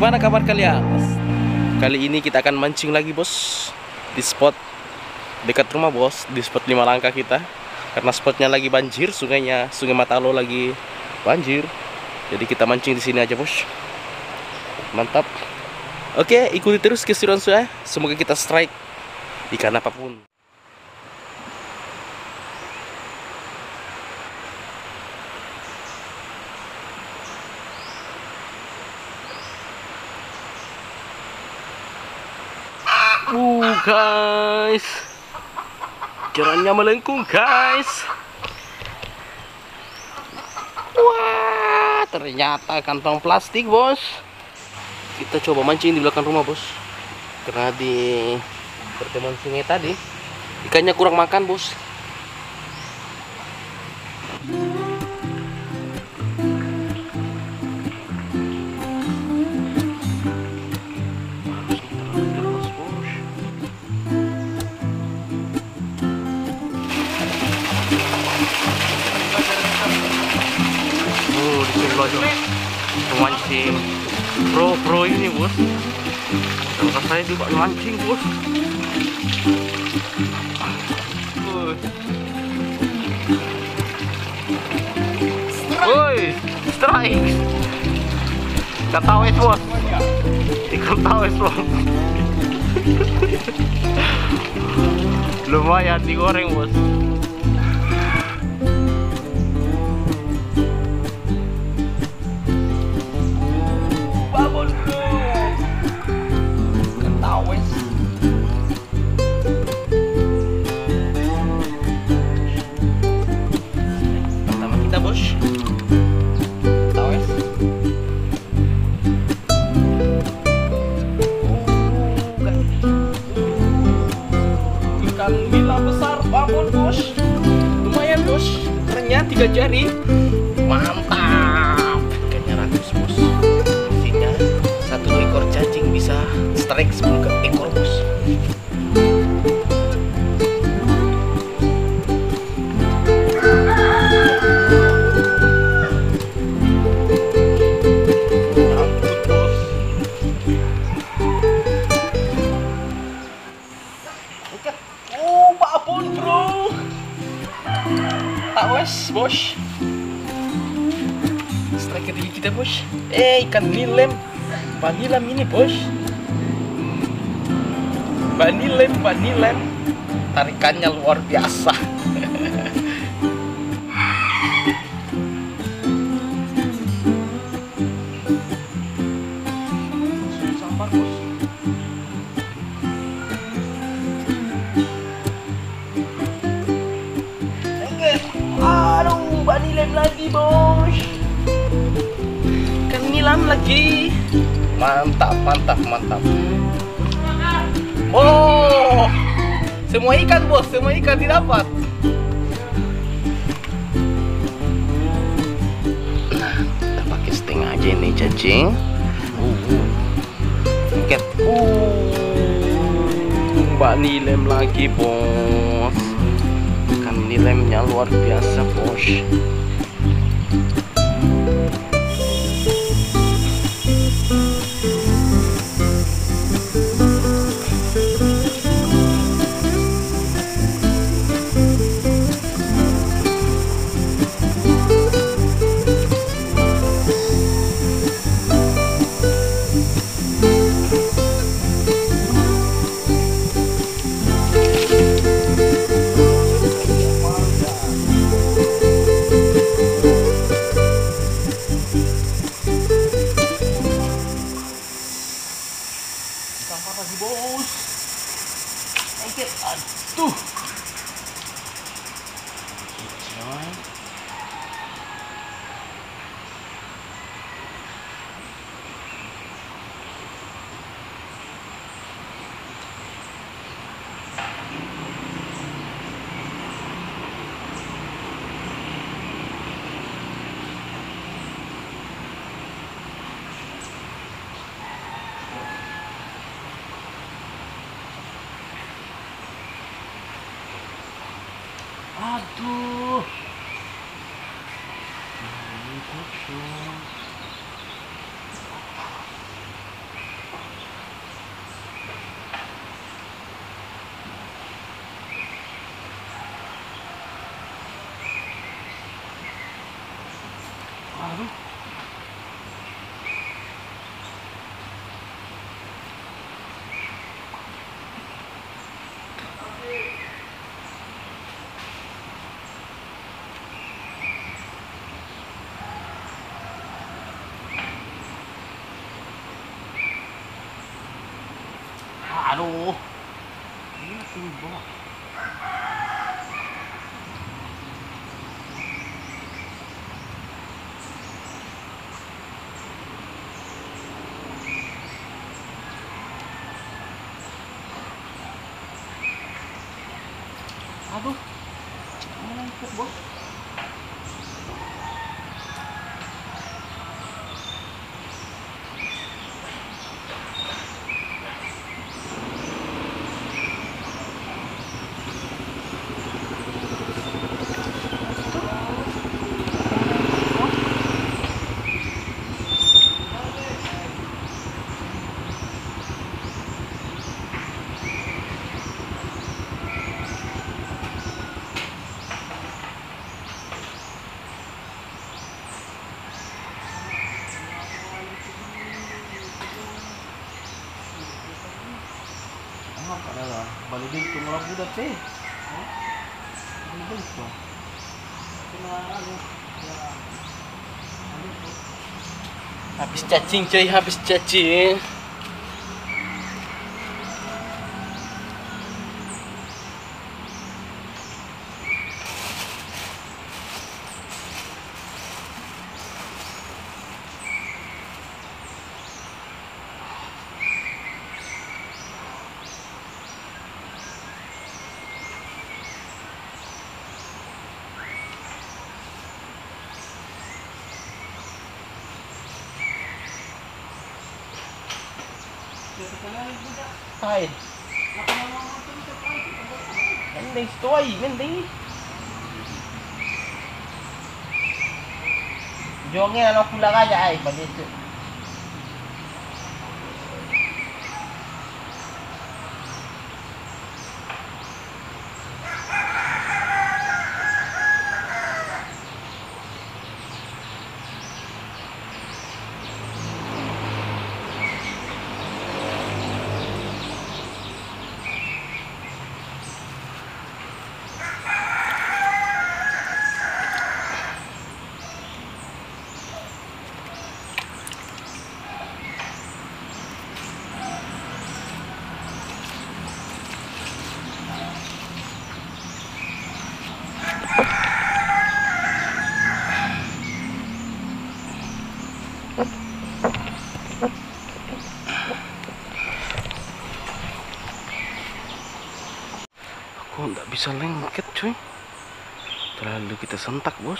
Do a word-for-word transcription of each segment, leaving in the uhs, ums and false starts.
Gimana kabar kalian? Kali ini kita akan mancing lagi bos, di spot dekat rumah bos, di spot lima langkah kita. Karena spotnya lagi banjir, sungainya, Sungai Matalo lagi banjir. Jadi kita mancing di sini aja bos. Mantap. Oke, ikuti terus keseruan saya. Semoga kita strike ikan apapun. Uh guys, jalannya melengkung guys. Wah, ternyata kantong plastik bos. Kita coba mancing di belakang rumah bos, karena di pertemuan sungai tadi ikannya kurang makan bos. Mancing pro pro ini bos, kalau saya juga mancing bos. Woi, strike, ikan tawes bos, ikan tawes bos. Lumayan digoreng bos. Tiga jari, mantap. Ikannya ratus bos. Isinya satu ekor cacing bisa strike sepuluh ekor bos. Rambut bos. Oke. Oh, babon bro. Tawes bos, strike ketiga kita bos. Eh, ikan nilem, vanilem ini bos. Vanilem, vanilem, tarikannya luar biasa. Sampar bos. Aduh, vanilem lagi bos. Ikan nilam lagi. Mantap, mantap, mantap. Oh, semua ikan bos, semua ikan didapat. Nah, kita pakai setengah aja ini cacing. Uh, Ket. Uh, vanilem lagi bos. Lemnya luar biasa bos. Lagi bos, engket, aduh, Aduh. Ini kocok. Aduh. Ini tiba. Aduh. Mana ikut, Bos? Apa adalah balik dito murag budak eh. Balik dito. Habis cacing coy, habis cacing. Hai. Mending stoy, mending. Jongnya anak pulang aja ay, begitu. Kok nggak bisa lengket cuy, terlalu kita sentak bos.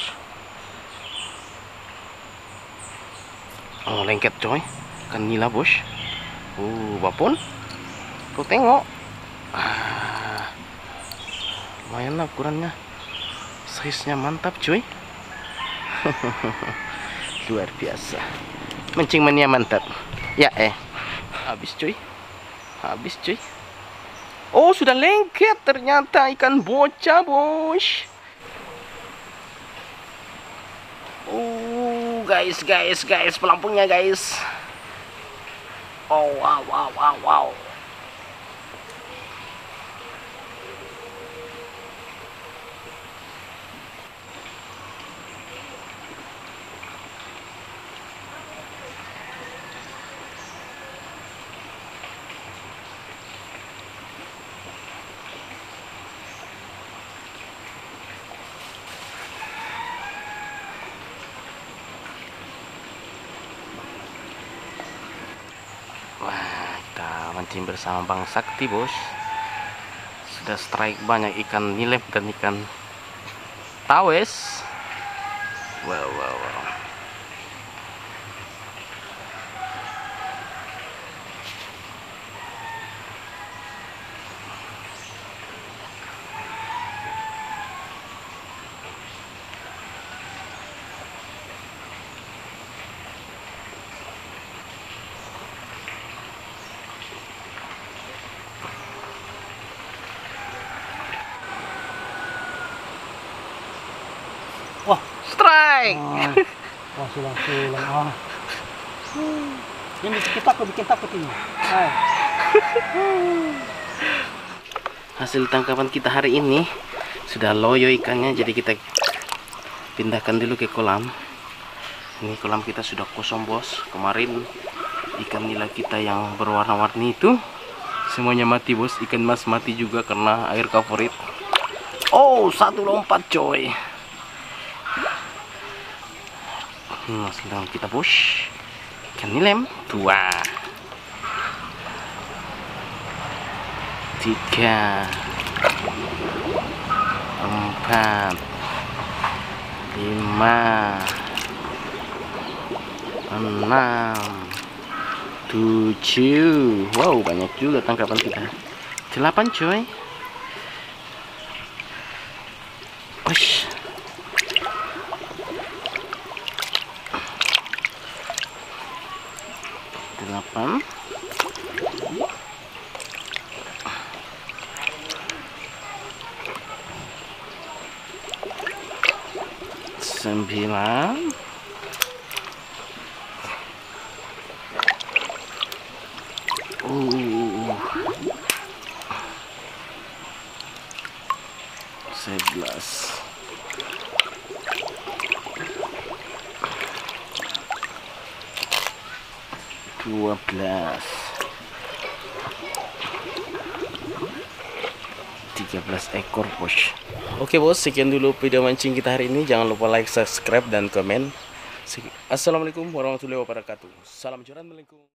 Oh lengket coy, kan nila bos. Uh bapun, kau tengok, ah, lumayan lah ukurannya, size nya mantap cuy. Luar biasa, mancing mania mantap. Ya eh, habis cuy, habis cuy. Oh sudah lengket ternyata ikan bocah bos. Oh guys guys guys pelampungnya guys. Oh wow wow wow wow. Wah, kita mancing bersama Bang Sakti bos. Sudah strike banyak ikan nilep dan ikan tawes. Wow wow wow. Wah, Strike. ah, wah sulang-sulang ah. Hmm. Ini bikin takut, bikin takut ini. Hai. Hasil tangkapan kita hari ini sudah loyo ikannya, jadi kita pindahkan dulu ke kolam. Ini kolam kita sudah kosong bos. Kemarin ikan nila kita yang berwarna-warni itu Semuanya mati bos, ikan mas mati juga karena air favorit. Oh, satu lompat coy. Nah, sedang kita push. Ikan nilem dua, tiga, empat, lima, enam, tujuh. Wow, banyak juga tangkapan kita. Delapan coy. Ush. Delapan. Sembilan. Uh. Sebelas. Dua belas. Tiga belas ekor bos. Oke bos, sekian dulu video mancing kita hari ini. Jangan lupa like, subscribe, dan komen. Assalamualaikum warahmatullahi wabarakatuh. Salam joran melengkung.